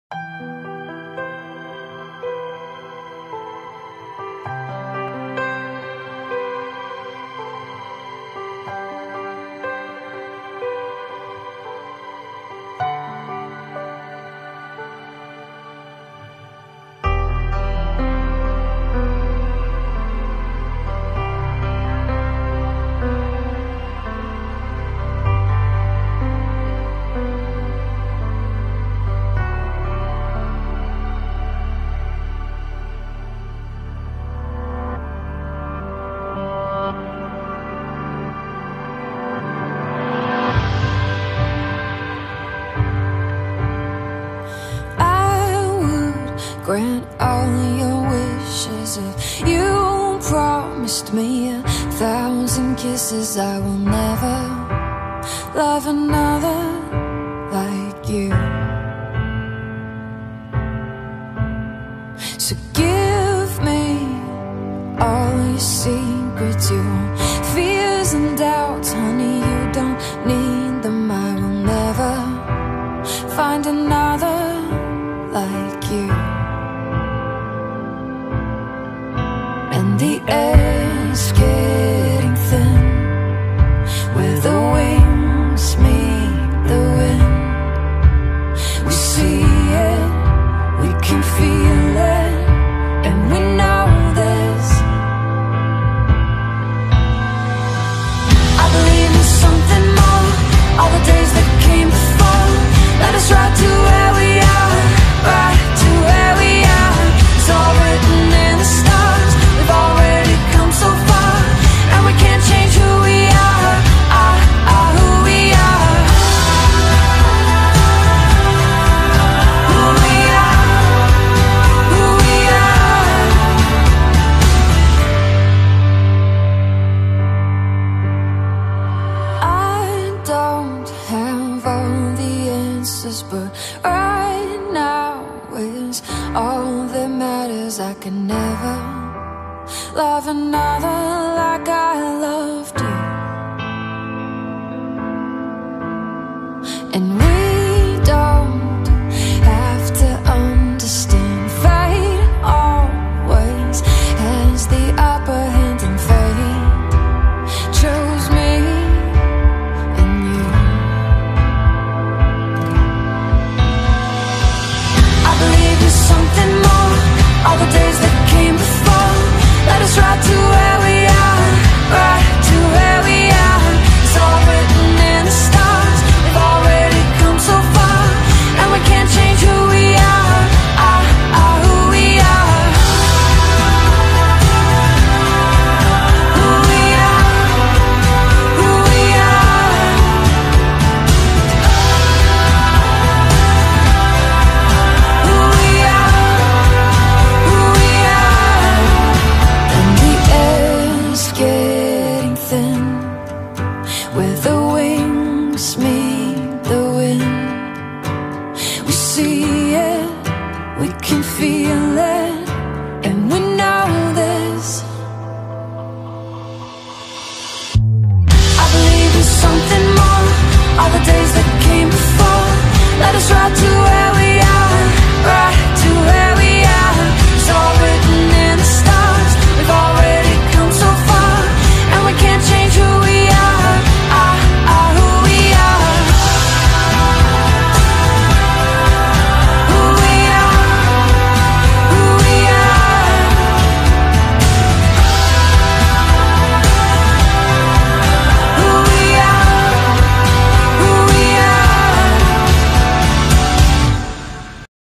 Grant all your wishes if you promised me 1,000 kisses. I will never love another like you. So give me all your secrets, your fears and doubts, honey, you don't need them. I will never find another like you. And the air's getting thin, where the wings meet the wind. We see it, we can feel it, and we know this. I believe in something more, all the days that came before. Let us ride to where we are, right to where we are. It's all written in the stars. We've already come so far, and we can't change who we are, who we are. Who we are, who we are. I don't have all the answers, but right now is all that matters. I can never love another like I loved you. And we don't have to understand. Fate always has the upper hand, and fate chose me and you. I believe there's something more, all the days that came before. Let us ride to where we are, right to where we are. It's all written in the stars. We've already come so far, and we can't change who we are, who we are. Who we are, who we are. Who we are, who we are. And the air's getting thin, where the wings meet the wind. We see it, we can feel it,